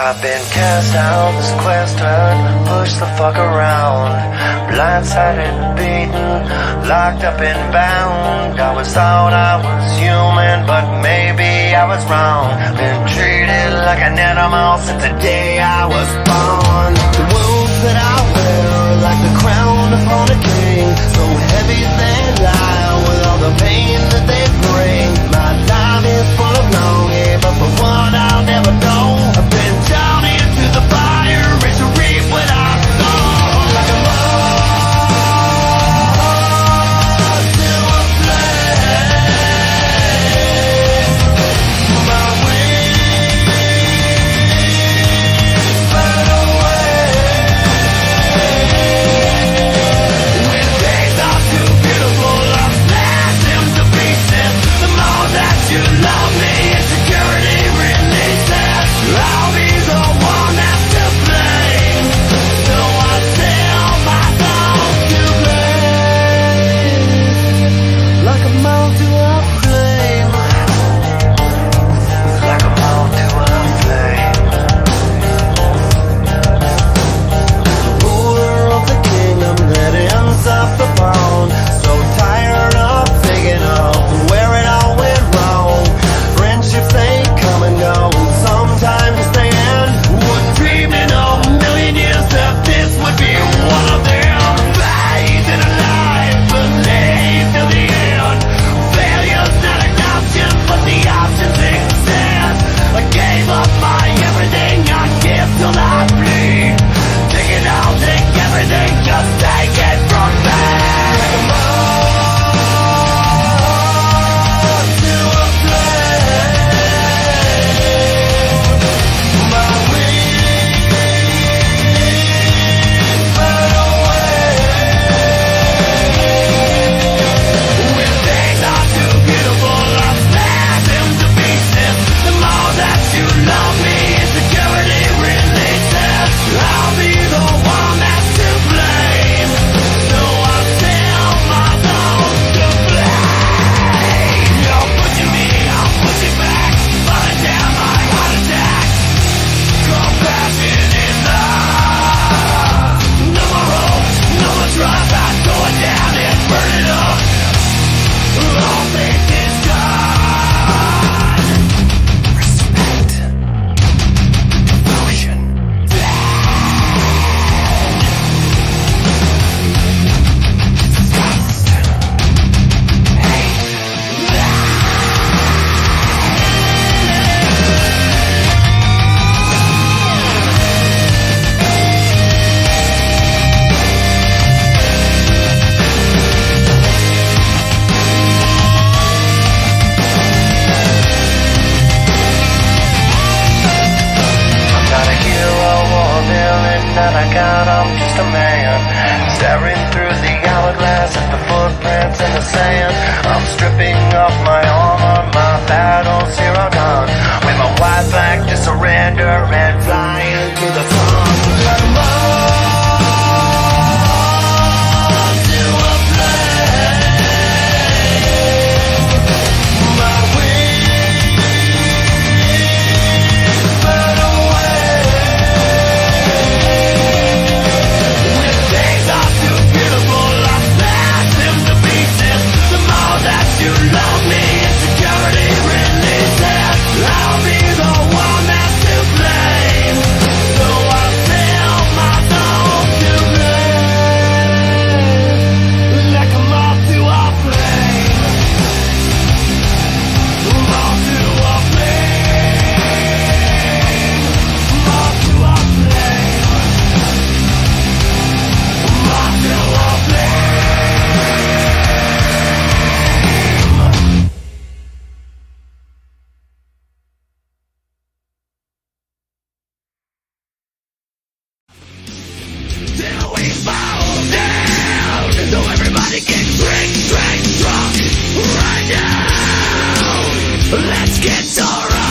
I've been cast out, sequestered, pushed the fuck around, blindsided, beaten, locked up and bound. I was thought I was human, but maybe I was wrong. Been treated like an animal since the day I was born. The wounds that I wear are like the crown upon a king, so heavy they lie with all the pain that they bring. My time is full of longing, but for one I'll never know. I've been down into the fire, ready to reap what I've sown. Like a moth to a flame, my wings burn away. When days are too beautiful, I'll smash them to pieces. The more that you love me, insecurity releases. I'll be the one that's to blame, so I sell my soul to blame. Like a moth to a flame, like a moth to a flame. Ruler of the kingdom that ends up the bone. So tired of thinking of where it all went wrong. Friendships they come and go, and sometimes they end. Wouldn't dream in a million years that this would be one of them. Faith in a life, believe till the end. Failure's not an option, but the options exist. I gave up my everything, I give till I bleed. Take it all, take everything, just take it from me. Like a moth to a flame, my wings burn away. When things are too beautiful, I'll smash them to pieces. The more that you love me, insecurity releases. I'll be the one that's to blame, so I sell my soul to blame. You're pushing me, I'm pushing back, falling down my heart attack. Compassion is love. No more hope, no more trust. I throw it down and burn it up. All faith is gone. Respect, devotion, disgust, hate. I'm not a hero or a villain, not a god, I'm just a man. Staring through the hourglass at the footprints in the sand. I'm stripping off my armor, my battle's here or done. With my white flag to surrender and flying to the sun. Like a moth to a flame, my wings burn away. When things are too beautiful, I'll smash them to pieces. The more that you love me, insecurity releases. I'll be the one that's to blame, so I'll sell my soul to blame. Like a moth to a flame, moth to a flame, moth to a flame, moth to a flame. Till we fall down, so everybody can drink, drunk right now. Let's get alright.